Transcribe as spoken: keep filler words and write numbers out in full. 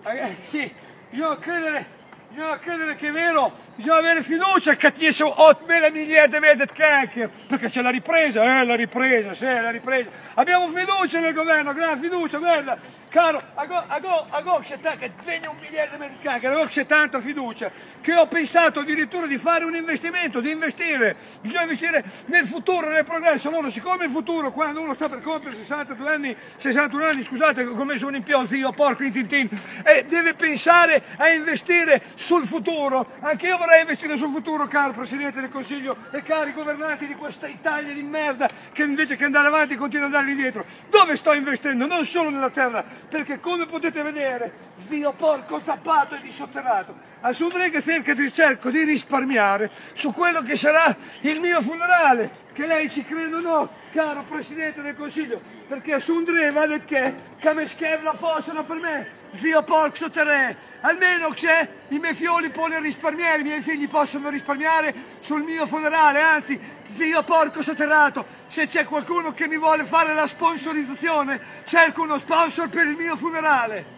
Eh, sì, bisogna credere, bisogna credere che è vero, bisogna avere fiducia che ci sono ottomila miliardi e mezzo di cacchio, perché c'è la ripresa, eh, la ripresa, sì, la ripresa. Abbiamo fiducia nel governo, gran fiducia, guarda, caro, a go, a go, a go c'è che sveglia un miliardo e mezzo di cacchio, a go c'è tanta fiducia, che ho pensato addirittura di fare un investimento, di investire, bisogna investire nel futuro, nel progresso. Allora, siccome il futuro, quando uno sta per compiere sessantadue anni, sessantuno anni, scusate, come sono in più, zio, porco in tintin, e deve pensare a investire sul futuro. Anche io vorrei investire sul futuro, caro Presidente del Consiglio e cari governanti di questa Italia di merda, che invece che andare avanti continua ad andare indietro. Dove sto investendo? Non solo nella terra, perché come potete vedere, zio porco zappato e dissotterrato, assumere che cerco di, cerco di risparmiare su quello che sarà il mio funerale, che lei ci crede o no, caro Presidente del Consiglio, perché assumere che come schevla fossero per me, zio porco sotterre, almeno che i miei figlioli possono risparmiare, i miei figli possono risparmiare sul mio funerale, anzi, zio porco sotterrato, se c'è qualcuno che mi vuole fare la sponsorizzazione, cerco uno sponsor per il mio funerale.